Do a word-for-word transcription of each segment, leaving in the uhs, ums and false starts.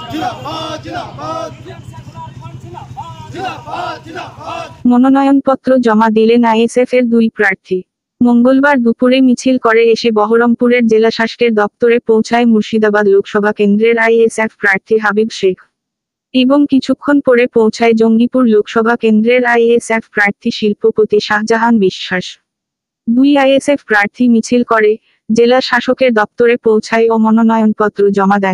মনোনয়নপত্র জমা দিলেন আইএসএফ এর দুই প্রার্থী। মঙ্গলবার দুপুরে মিছিল করে এসে বহরমপুরের জেলাশাসকের দপ্তরে পৌঁছায় মুর্শিদাবাদ লোকসভা কেন্দ্রের আইএসএফ প্রার্থী হাবিব শেখ এবং কিছুক্ষণ পরে পৌঁছায় জঙ্গিপুর লোকসভা কেন্দ্রের আইএসএফ প্রার্থী শিল্পপতি শাহজাহান বিশ্বাস। দুই আইএসএফ প্রার্থী মিছিল করে জেলা শাসকের দপ্তরে পৌঁছায় ও মনোনয়নপত্র জমা দেন।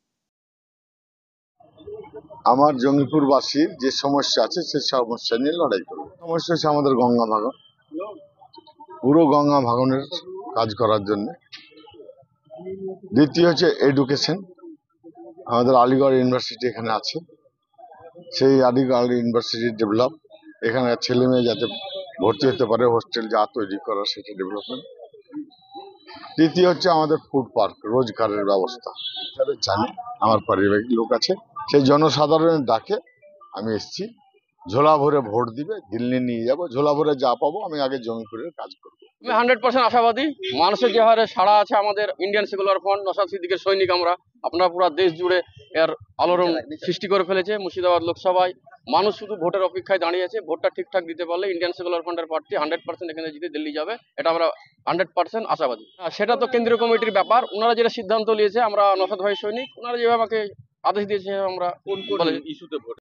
আমার জঙ্গিপুরবাসীর যে সমস্যা আছে সেই সমস্যা নিয়ে লড়াই করব। সমস্যা হচ্ছে আমাদের গঙ্গা ভাঙন, পুরো গঙ্গা ভাঙনের কাজ করার জন্য। দ্বিতীয় হচ্ছে এডুকেশন, আমাদের আলিগড় ইউনিভার্সিটি এখানে আছে, সেই আলিগড় ইউনিভার্সিটি ডেভেলপ, এখানে ছেলে মেয়ে যাতে ভর্তি হতে পারে, হোস্টেল যা তৈরি করা সেটা ডেভেলপমেন্ট। তৃতীয় হচ্ছে আমাদের ফুড পার্ক, রোজগারের ব্যবস্থা। জানি আমার পারিবারিক লোক আছে, সেই জনসাধারণের ডাকে আমি এসেছি। ঝোলা ভরে ভোট দিবে, দিল্লি নিয়ে যাবো, ঝোলা ভরে যা পাবো আমি আগে জঙ্গিপুরের কাজ করবো। আমি হান্ড্রেড পার্সেন্ট আশাবাদী। মানুষের যে হারে সাড়া আছে, আমাদের ইন্ডিয়ান সেকুলার ফ্রন্ট নওশাদ সিদ্দিকের সৈনিক আমরা, আপনারা পুরো দেশ জুড়ে এর আলোড়ন সৃষ্টি করে ফেলেছে। মুর্শিদাবাদ লোকসভায় মানুষ শুধু ভোটের অপেক্ষায় দাঁড়িয়ে আছে। ভোটটা ঠিকঠাক দিতে পারলে ইন্ডিয়ান সেকুলার ফ্রন্টের প্রার্থী হান্ড্রেড পার্সেন্ট এখানে জিতে দিল্লি যাবে, এটা আমরা হান্ড্রেড পার্সেন্ট আশাবাদী। সেটা তো কেন্দ্রীয় কমিটির ব্যাপার, ওনারা যেটা সিদ্ধান্ত নিয়েছে, আমরা নওশাদ ভাই সৈনিক, ওনারা যেভাবে আমাকে আদেশ দিয়েছে আমরা ইস্যুতে ভোট